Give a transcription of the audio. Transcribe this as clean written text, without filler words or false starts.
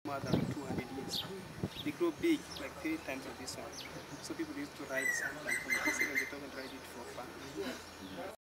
more than 200 years. They grow big, like 3 times of this one. So people used to ride some plantain. When they talk